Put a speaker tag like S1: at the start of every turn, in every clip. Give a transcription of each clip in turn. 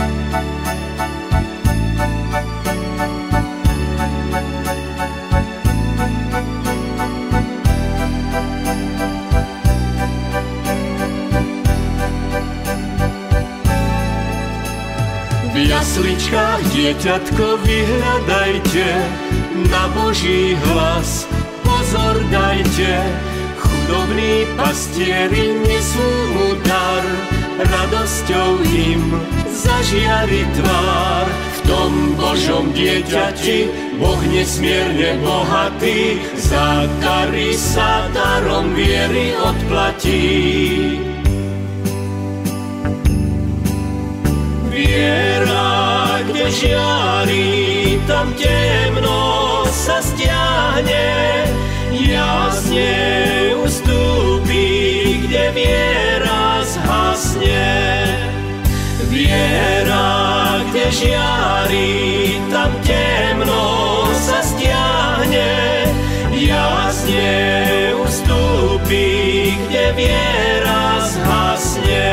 S1: V jasličkách dieťatko vyhľadajte, na Boží hlas pozor dajte. Chudobní pastieri nesú mu dar, radosťou im zažiari tvár. V tom Božom dieťati Boh nesmierne bohatý, za dary sa darom viery odplatí. Viera, kde žiari, tam temno sa stiahne, jasne ustúpi, kde viera zhasne. Viera, kde žiari, tam temno sa stiahne, jasne ustúpi, kde viera zhasne.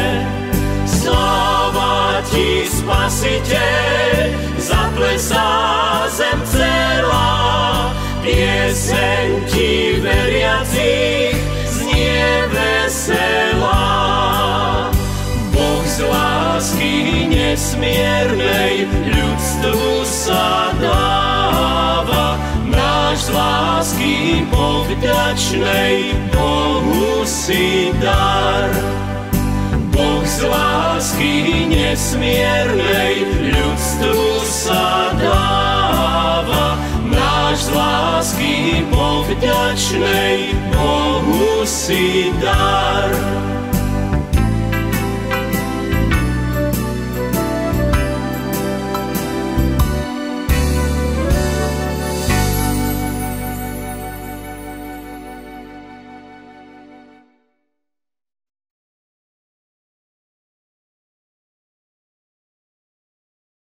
S1: Ti Spasiteľ, zaplesá zem celá, pieseň ti veriacich znie veselá. Boh z lásky nesmiernej ľudstvu sa dáva, náš z lásky povďačnej Bohu si dar. Boh z lásky nesmiernej ľudstvu sa dáva, náš z lásky povďačnej Bohu si dar.